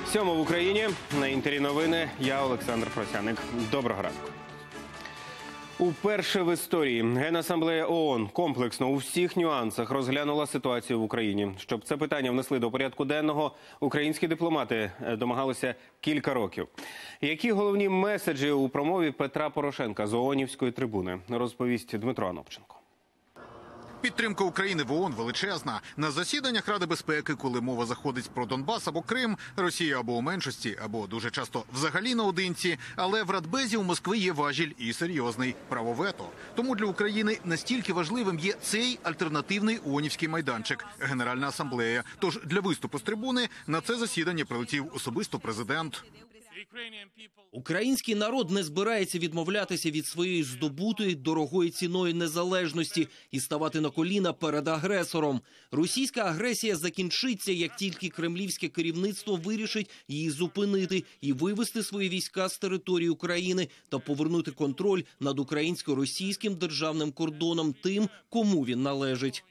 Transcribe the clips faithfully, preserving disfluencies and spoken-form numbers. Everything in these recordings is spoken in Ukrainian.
Сьомо в Україні. На Інтері новини. Я Олександр Просяник. Доброго ранку. Уперше в історії Генасамблея ООН комплексно у всіх нюансах розглянула ситуацію в Україні. Щоб це питання внесли до порядку денного, українські дипломати домагалися кілька років. Які головні меседжі у промові Петра Порошенка з ООНівської трибуни, розповість Дмитро Анопченко. Підтримка України в ООН величезна. На засіданнях Ради безпеки, коли мова заходить про Донбас або Крим, Росія або у меншості, або дуже часто взагалі наодинці. Але в Радбезі у Москви є важіль і серйозний – право вето. Тому для України настільки важливим є цей альтернативний ООНівський майданчик – Генеральна асамблея. Тож для виступу з трибуни на це засідання прилетів особисто президент. Український народ не збирається відмовлятися від своєї здобутої дорогою ціною незалежності і ставати на коліна перед агресором. Російська агресія закінчиться, як тільки кремлівське керівництво вирішить її зупинити і вивести свої війська з території України та повернути контроль над українсько-російським державним кордоном тим, кому він належить.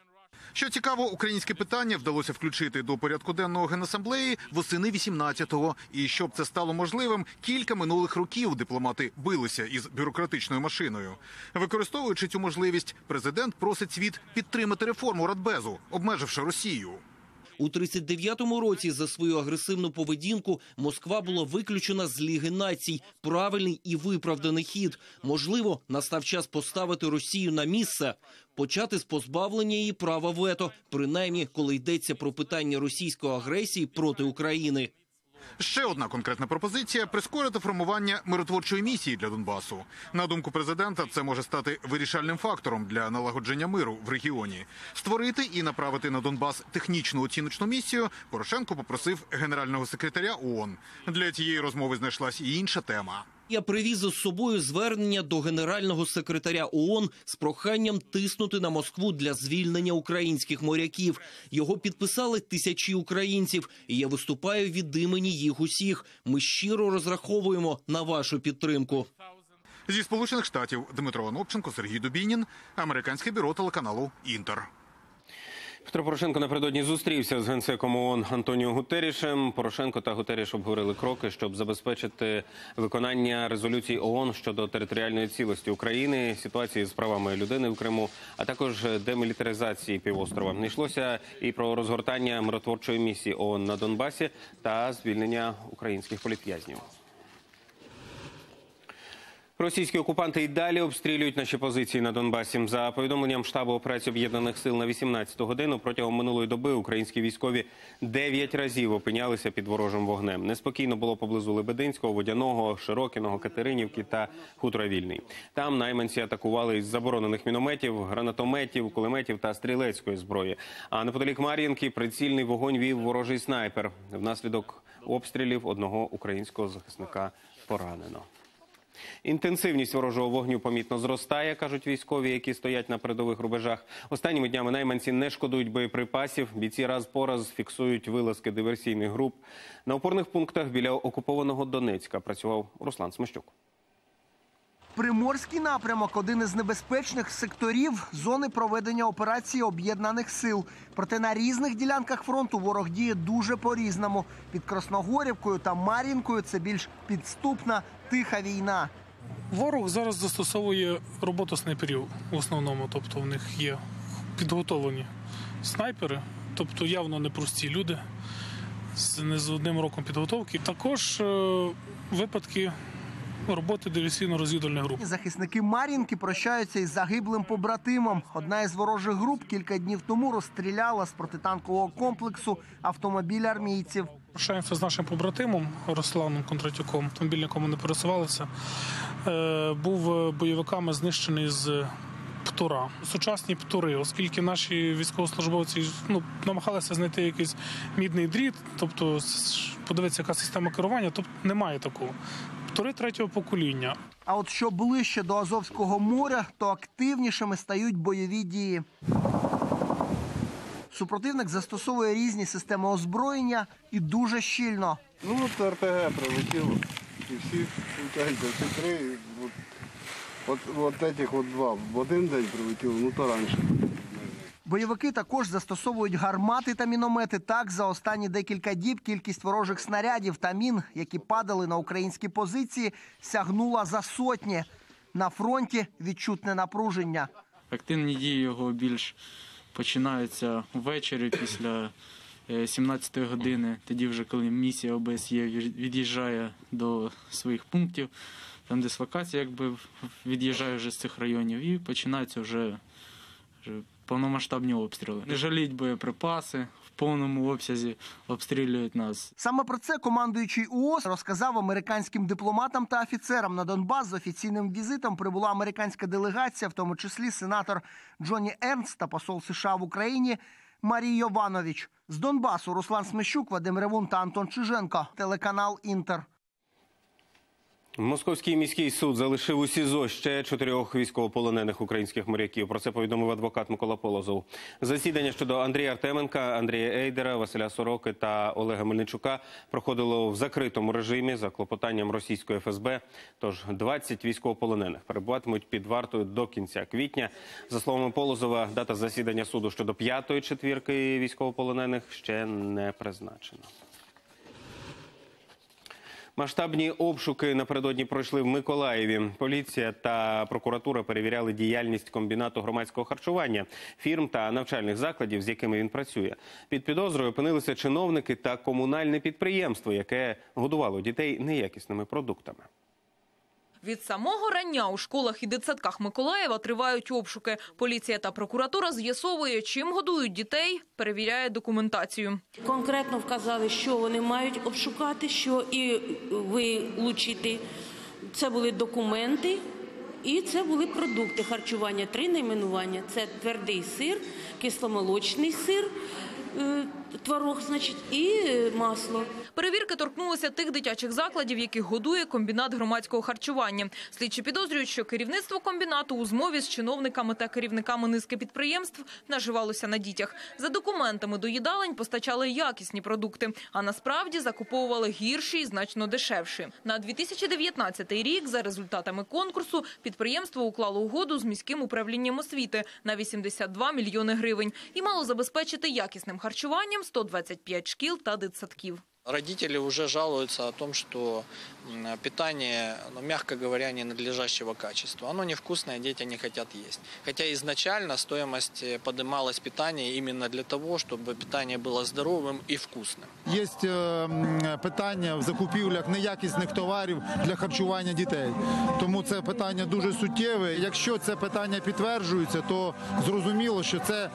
Що цікаво, українське питання вдалося включити до порядку денного Генасамблеї восени вісімнадцятого. І щоб це стало можливим, кілька минулих років дипломати билися із бюрократичною машиною. Використовуючи цю можливість, президент просить світ підтримати реформу Радбезу, обмеживши Росію. У тридцять дев'ятому році за свою агресивну поведінку Москва була виключена з Ліги націй. Правильний і виправданий хід. Можливо, настав час поставити Росію на місце, почати з позбавлення її права вето, принаймні, коли йдеться про питання російської агресії проти України. Ще одна конкретна пропозиція – прискорити формування миротворчої місії для Донбасу. На думку президента, це може стати вирішальним фактором для налагодження миру в регіоні. Створити і направити на Донбас технічну оціночну місію Порошенко попросив генерального секретаря ООН. Для цієї розмови знайшлась і інша тема. Я привіз із собою звернення до генерального секретаря ООН з проханням тиснути на Москву для звільнення українських моряків. Його підписали тисячі українців, і я виступаю від імені їх усіх. Ми щиро розраховуємо на вашу підтримку. Зі Сполучених Штатів Дмитро Анопченко, Сергій Дубінін, американське бюро телеканалу «Інтер». Петро Порошенко напередодні зустрівся з генсеком ООН Антоніо Гутеррішем. Порошенко та Гутерріш обговорили кроки, щоб забезпечити виконання резолюцій ООН щодо територіальної цілості України, ситуації з правами людини в Криму, а також демілітаризації півострова. Не йшлося і про розгортання миротворчої місії ООН на Донбасі та звільнення українських політв'язнів. Російські окупанти й далі обстрілюють наші позиції на Донбасі. За повідомленням штабу операцій Об'єднаних сил на вісімнадцяту годину, протягом минулої доби українські військові дев'ять разів опинялися під ворожим вогнем. Неспокійно було поблизу Лебединського, Водяного, Широкіного, Катеринівки та Хутора Вільний. Там найманці атакували із заборонених мінометів, гранатометів, кулеметів та стрілецької зброї. А неподалік Мар'їнки прицільний вогонь вів ворожий снайпер. Внаслідок обстрілів одного українського захисника поранено. Інтенсивність ворожого вогню помітно зростає, кажуть військові, які стоять на передових рубежах. Останніми днями найманці не шкодують боєприпасів. Бійці раз по раз фіксують вилазки диверсійних груп. На опорних пунктах біля окупованого Донецька працював Руслан Смещук. Приморський напрямок – один із небезпечних секторів зони проведення операції Об'єднаних сил. Проте на різних ділянках фронту ворог діє дуже по-різному. Під Красногорівкою та Мар'їнкою це більш підступна, тиха війна. Ворог зараз застосовує роботу снайперів в основному. Тобто в них є підготовлені снайпери, тобто явно непрості люди з не з одним роком підготовки. Також е, випадки роботи диверсійно-розвідувальних груп. Захисники Мар'їнки прощаються із загиблим побратимом. Одна із ворожих груп кілька днів тому розстріляла з протитанкового комплексу автомобіль армійців. Прощаємося з нашим побратимом Русланом Кондратюком, автомобіль, на якому не пересувалися. Е, був бойовиками знищений з птура. Сучасні птури, оскільки наші військовослужбовці ну, намагалися знайти якийсь мідний дріт, тобто подивитися, яка система керування, тобто немає такого. Птури третього покоління. А от що ближче до Азовського моря, то активнішими стають бойові дії. Супротивник застосовує різні системи озброєння і дуже щільно. Ну от ар пе ге прилетіло і всі летять, всі три. От, от, от этих от два в один день прилетіло, ну то раніше. Бойовики також застосовують гармати та міномети. Так, за останні декілька діб кількість ворожих снарядів та мін, які падали на українські позиції, сягнула за сотні. На фронті відчутне напруження. Активні дії його більш починаються ввечері після сімнадцятої години. Тоді вже, коли місія О Б С Є від'їжджає до своїх пунктів, там дислокація якби від'їжджає вже з цих районів і починаються вже, вже повномасштабні обстріли. Не жаліть боєприпаси, в повному обсязі обстрілюють нас. Саме про це командуючий У О С розказав американським дипломатам та офіцерам. На Донбас з офіційним візитом прибула американська делегація, в тому числі сенатор Джонні Ернст та посол США в Україні Марій Йованович. З Донбасу Руслан Смещук, Вадим Ревун та Антон Чиженко. Телеканал «Інтер». Московський міський суд залишив у СІЗО ще чотирьох військовополонених українських моряків. Про це повідомив адвокат Микола Полозов. Засідання щодо Андрія Артеменка, Андрія Ейдера, Василя Сороки та Олега Мельничука проходило в закритому режимі за клопотанням російської Еф Ес Бе. Тож двадцять військовополонених перебуватимуть під вартою до кінця квітня. За словами Полозова, дата засідання суду щодо п'ятої четвірки військовополонених ще не призначена. Масштабні обшуки напередодні пройшли в Миколаєві. Поліція та прокуратура перевіряли діяльність комбінату громадського харчування, фірм та навчальних закладів, з якими він працює. Під підозрою опинилися чиновники та комунальне підприємство, яке годувало дітей неякісними продуктами. Від самого рання у школах і дитсадках Миколаєва тривають обшуки. Поліція та прокуратура з'ясовує, чим годують дітей, перевіряє документацію. Конкретно вказали, що вони мають обшукати, що і вилучити. Це були документи і це були продукти харчування. Три найменування – це твердий сир, кисломолочний сир, творог, значить, і масло. Перевірки торкнулися тих дитячих закладів, яких годує комбінат громадського харчування. Слідчі підозрюють, що керівництво комбінату у змові з чиновниками та керівниками низки підприємств наживалося на дітях. За документами до їдалень постачали якісні продукти, а насправді закуповували гірші і значно дешевші. На дві тисячі дев'ятнадцятий рік за результатами конкурсу підприємство уклало угоду з міським управлінням освіти на вісімдесят два мільйони гривень і мало забезпечити якісним харчуванням сто двадцять п'ять шкіл та дитсадків. Родители уже жалуются о том, что питание, ну, мягко говоря, ненадлежащего качества. Оно невкусное, дети не хотят есть. Хотя изначально стоимость поднималась питания именно для того, чтобы питание было здоровым и вкусным. Є питання в закупівлях неякісних товарів для харчування дітей. Тому це питання дуже суттєве. Якщо це питання підтверджується, то зрозуміло, що це,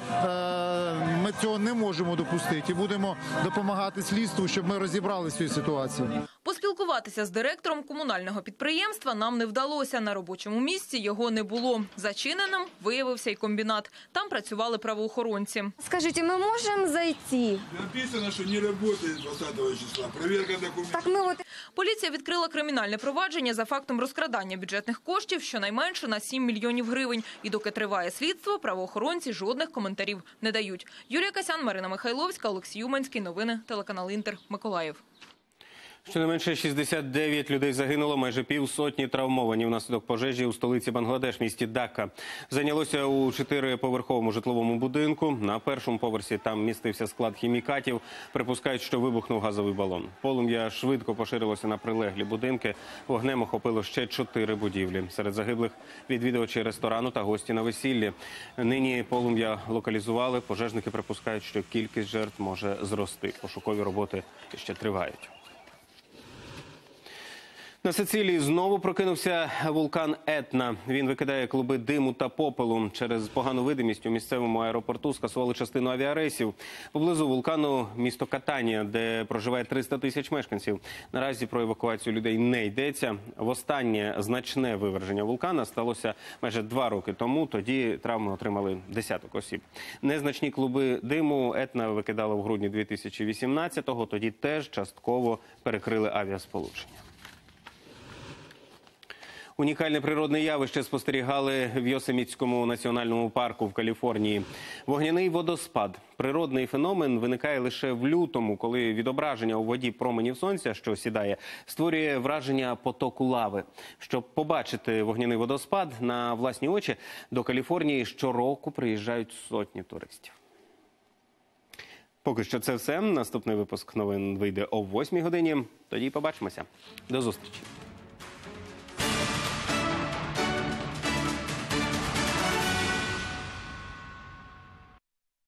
ми цього не можемо допустити. І будемо допомагати слідству, щоб ми розібралися з цією ситуацією. Поспілкуватися з директором комунального підприємства нам не вдалося. На робочому місці його не було. Зачиненим виявився й комбінат. Там працювали правоохоронці. Скажіть, ми можемо зайти? Написано, що не працює двадцятого числа. Перевірка документів. Так ми от... Поліція відкрила кримінальне провадження за фактом розкрадання бюджетних коштів щонайменше на сім мільйонів гривень. І доки триває слідство, правоохоронці жодних коментарів не дають. Юлія Касян, Марина Михайловська, Олексій Уманський. Новини телеканал «Інтер», Миколаїв. Щонайменше шістдесят дев'ять людей загинуло, майже півсотні травмовані внаслідок пожежі у столиці Бангладеш, місті Дакка. Зайнялося у чотириповерховому житловому будинку. На першому поверсі там містився склад хімікатів. Припускають, що вибухнув газовий балон. Полум'я швидко поширилося на прилеглі будинки. Вогнем охопило ще чотири будівлі. Серед загиблих – відвідувачі ресторану та гості на весіллі. Нині полум'я локалізували. Пожежники припускають, що кількість жертв може зрости. Пошукові роботи ще тривають. На Сицилії знову прокинувся вулкан Етна. Він викидає клуби диму та попелу. Через погану видимість у місцевому аеропорту скасували частину авіарейсів. Поблизу вулкану місто Катанія, де проживає триста тисяч мешканців. Наразі про евакуацію людей не йдеться. Востаннє значне виверження вулкана сталося майже два роки тому. Тоді травми отримали десяток осіб. Незначні клуби диму Етна викидала в грудні дві тисячі вісімнадцятого. Тоді теж частково перекрили авіасполучення. Унікальне природне явище спостерігали в Йосемітському національному парку в Каліфорнії. Вогняний водоспад. Природний феномен виникає лише в лютому, коли відображення у воді променів сонця, що сідає, створює враження потоку лави. Щоб побачити вогняний водоспад на власні очі, до Каліфорнії щороку приїжджають сотні туристів. Поки що це все. Наступний випуск новин вийде о восьмій годині. Тоді побачимося. До зустрічі.